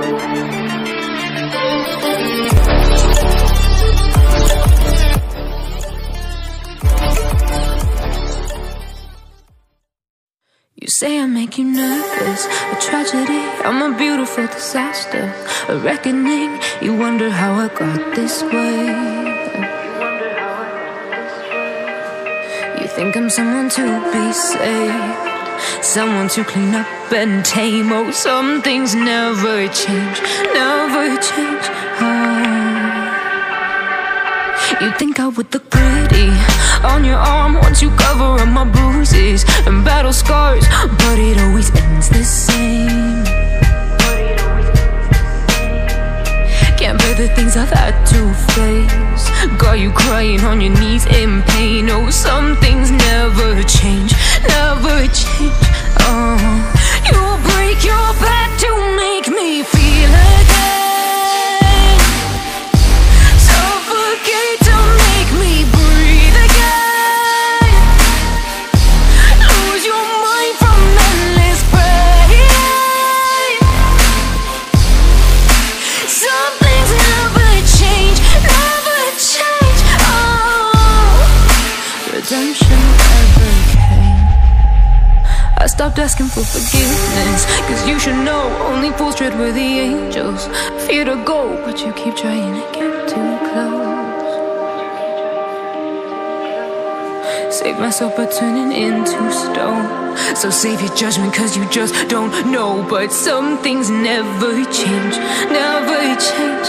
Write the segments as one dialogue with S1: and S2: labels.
S1: You say I make you nervous, a tragedy, I'm a beautiful disaster, a reckoning. You wonder how I got this way. You think I'm someone to be saved, someone to clean up and tame. Oh, some things never change, never change. You think I would look pretty on your arm once you cover up my bruises and battle scars, but it always ends the same. Can't bear the things I've had to face, got you crying on your knees in pain. Oh, some things never change, never change. You'll break your back to make me feel again. I stopped asking for forgiveness, cause you should know only fools tread where the angels fear to go, but you keep trying to get too close. Save myself by turning into stone, so save your judgment cause you just don't know. But some things never change, never change.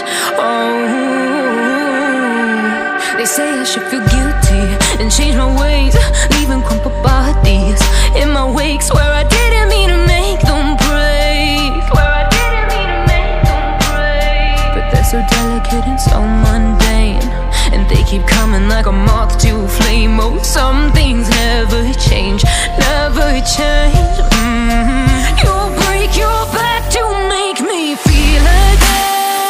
S1: They say I should feel guilty and change my ways, leaving crumpled bodies in my wake. Swear I didn't mean to make them break, swear I didn't mean to make them break. But they're so delicate and so mundane, and they keep coming like a moth to a flame. Oh, some things never change, never change. You'll break your back to make me feel again.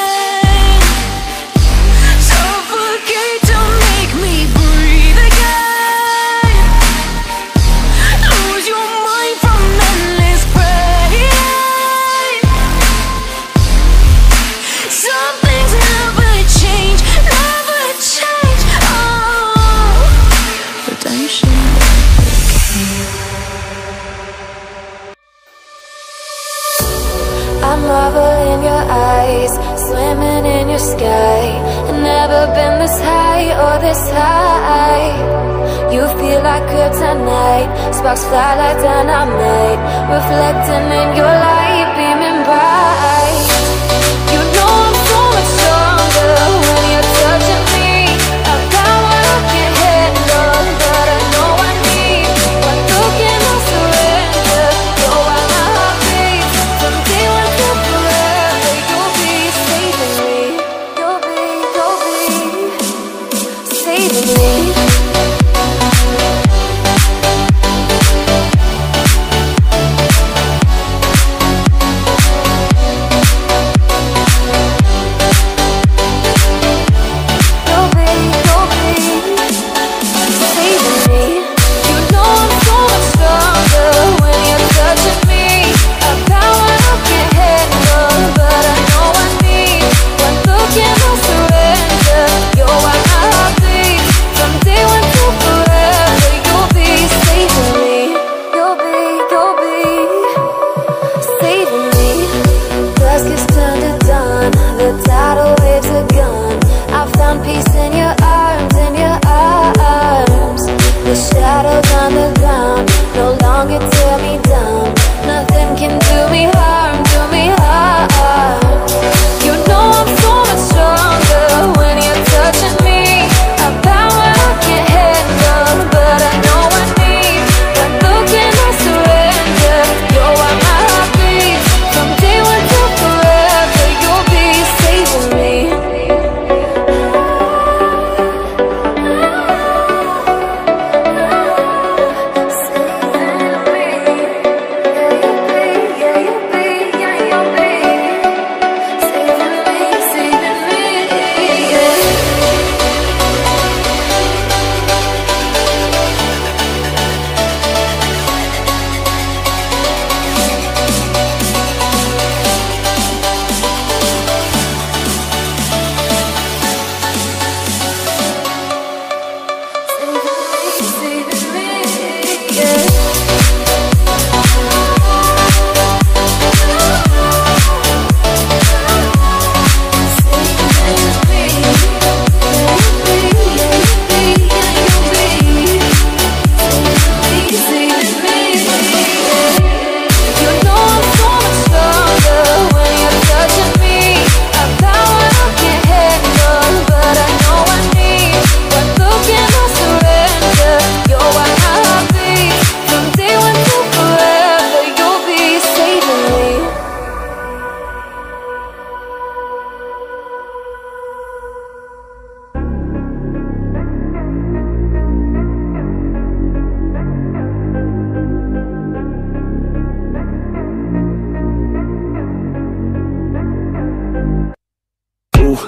S2: I'm marvel in your eyes, swimming in your sky. I've never been this high or this high. You feel like kryptonite, sparks fly like dynamite, reflecting in your light, beaming bright. You know I'm so much stronger when you're touching me. I've got what I can't handle, but I know I need one look and I'll surrender. Go while my heart beats, someday when you're forever, you'll be saving me. You'll be saving me.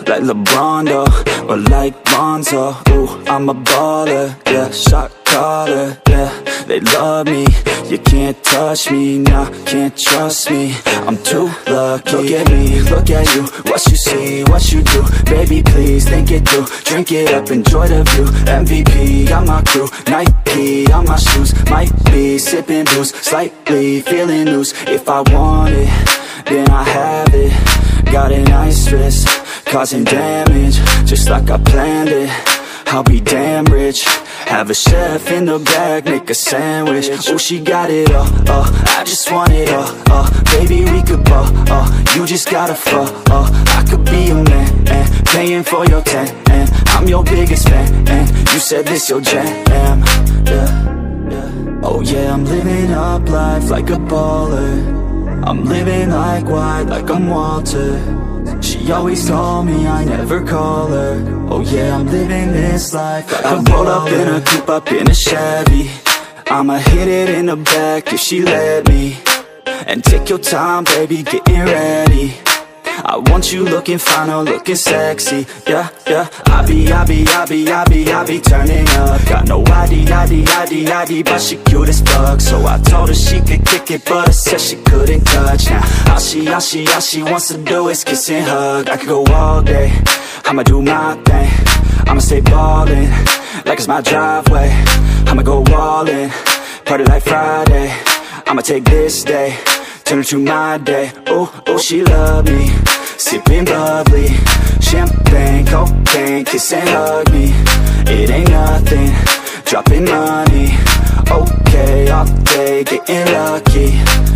S3: like LeBron, or like Lonzo. Ooh, I'm a baller, yeah, shot caller, yeah. They love me, you can't touch me, nah, can't trust me. I'm too lucky. Look at me, look at you, what you see, what you do. Baby, please, think it through. Drink it up, enjoy the view. MVP, got my crew. Nike on my shoes. Might be sipping booze, slightly feeling loose. If I want it, then I have it. Got an ice wrist, causing damage, just like I planned it. I'll be damn rich. Have a chef in the back, make a sandwich. Oh, she got it all, I just want it all, baby, we could ball, you just gotta fall, I could be a man, paying for your tan, and I'm your biggest fan, and you said this your jam, yeah. Oh yeah, I'm living up life like a baller. I'm living like white, like I'm Walter. She always told me I never call her. Oh yeah, I'm living this life like I roll up in a coupe, up in a Chevy. I'ma hit it in the back if she let me. And take your time, baby, getting ready. I want you looking fine or looking sexy. Yeah, yeah. I be turning up. Got no ID, but she cute as fuck. So I told her she could kick it, but I said she couldn't touch. Now all she wants to do is kiss and hug. I could go all day, I'ma do my thing. I'ma stay ballin', like it's my driveway. I'ma go all in, party like Friday. I'ma take this day, turn it to my day. Oh, she love me, sipping bubbly, champagne, cocaine, kiss and hug me. It ain't nothing, dropping money. Okay, all day, getting lucky.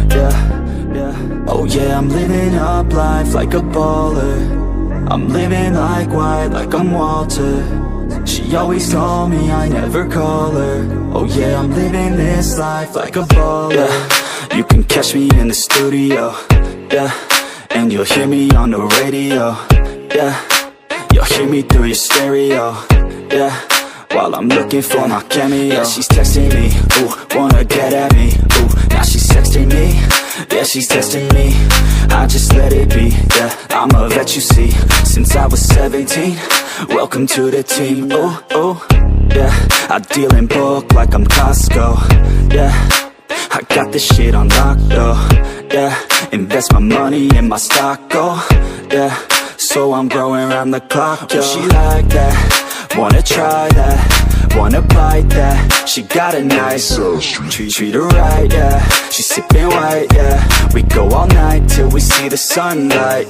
S3: Yeah. Oh yeah, I'm living up life like a baller. I'm living like white, like I'm Walter. She always told me I never call her. Oh yeah, I'm living this life like a baller. Yeah. You can catch me in the studio, yeah, and you'll hear me on the radio, yeah. You'll hear me through your stereo, yeah, while I'm looking for my cameo. Yeah, she's texting me, ooh, wanna get at me, ooh. Now she's texting me, yeah, she's testing me. I just let it be, yeah, I'ma let you see. Since I was 17, welcome to the team, ooh, yeah. I deal in bulk like I'm Costco, yeah. I got this shit on lock though, yeah. Invest my money in my stock, oh, yeah. So I'm growing around the clock, yo. She like that, wanna try that, wanna bite that. She got a nice treat her right, yeah. She's sipping white, yeah. We go all night till we see the sunlight,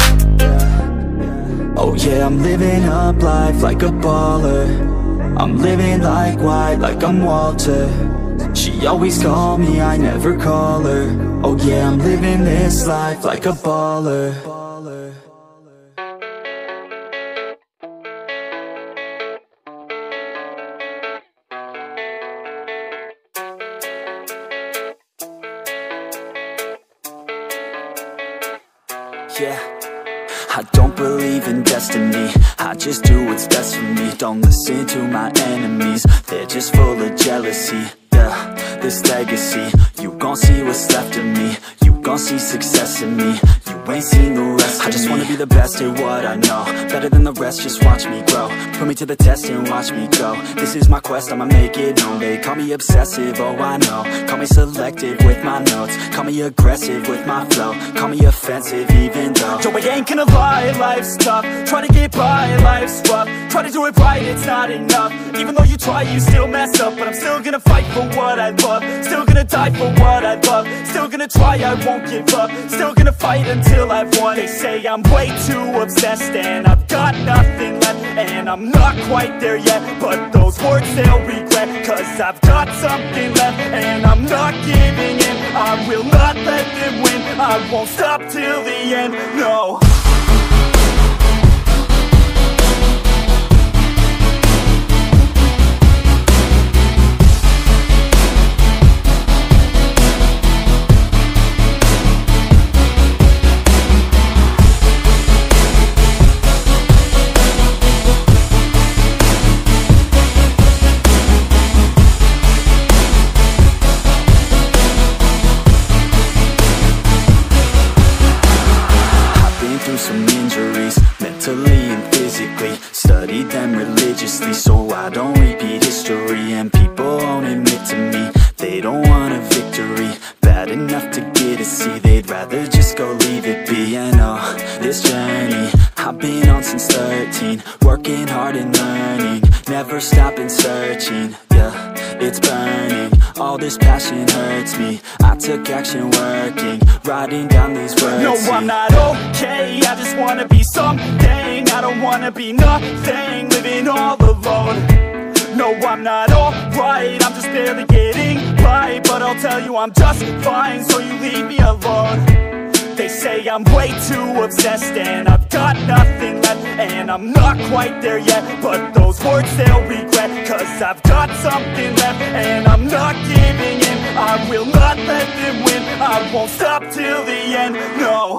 S3: yeah. Oh yeah, I'm living up life like a baller. I'm living like white, like I'm Walter. She always told me I never call her. Oh yeah, I'm living this life like a baller. Yeah, I don't believe in destiny, I just do what's best for me. Don't listen to my enemies, they're just full of jealousy. Yeah, this legacy, you gon' see what's left of me. You gon' see success in me, you ain't seen the rest of me. I just wanna be the best at what I know, better than the rest, just watch me grow. Put me to the test and watch me go. This is my quest, I'ma make it known. They call me obsessive, oh I know. Call me selective with my notes, call me aggressive with my flow. Call me offensive even though yo, I ain't gonna lie, life's tough. Try to get by, life's rough. Try to do it right, it's not enough. Even though you try, you still mess up. But I'm still gonna fight for what I love, still gonna die for what I love, still gonna try, I won't give up, still gonna fight until I've won. They say I'm way too obsessed and I've got nothing left, and I'm not quite there yet, but those words they'll regret, cause I've got something left and I'm not giving in. I will not let them win, I won't stop till the end, no. easier to see, they'd rather just go leave it be. And oh, this journey I've been on since 13, working hard and learning, never stopping searching. Yeah, it's burning, all this passion hurts me. I took action working, writing down these words.
S4: No, I'm not okay, I just wanna be something. I don't wanna be nothing, living all alone. No, I'm not alright, I'm just barely getting by. But I'll tell you I'm just fine, so you leave me alone. They say I'm way too obsessed and I've got nothing left, and I'm not quite there yet, but those words they'll regret. Cause I've got something left and I'm not giving in. I will not let them win, I won't stop till the end, no.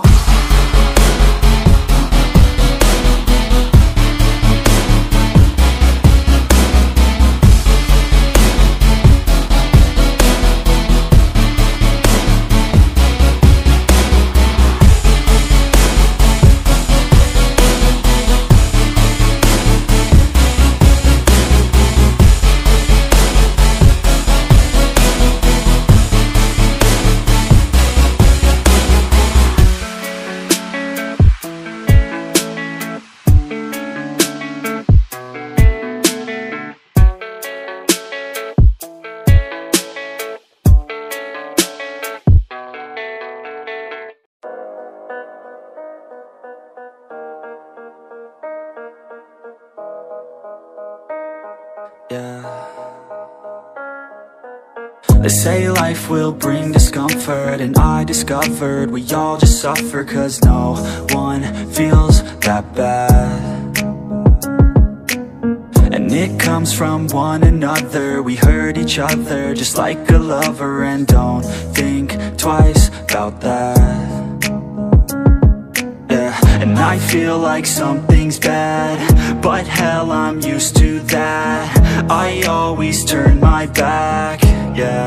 S3: They say life will bring discomfort, and I discovered we all just suffer, cause no one feels that bad. And it comes from one another, we hurt each other just like a lover, and don't think twice about that. And I feel like something's bad, but hell, I'm used to that. I always turn my back, yeah.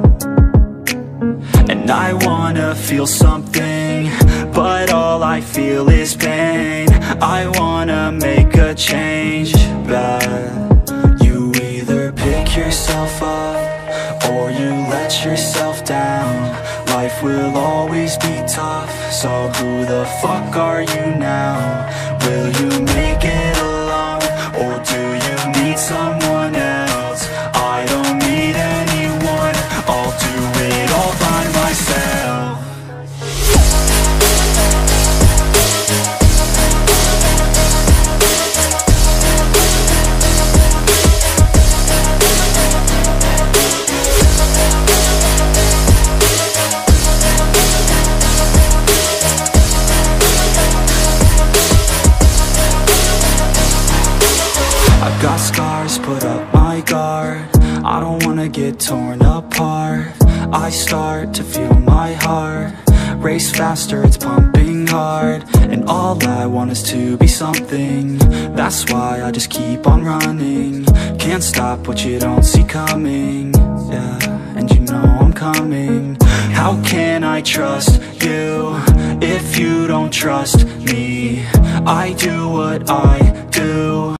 S3: And I wanna feel something, but all I feel is pain. I wanna make a change, but you either pick yourself up or you let yourself down. Life will always be tough, so who the fuck are you now? Will you make it alone, or do you need someone else? I don't need anyone, I'll do it all by myself. Got scars, put up my guard. I don't wanna get torn apart. I start to feel my heart race faster, it's pumping hard. And all I want is to be something. That's why I just keep on running. Can't stop what you don't see coming. Yeah, and you know I'm coming. How can I trust you if you don't trust me? I do what I do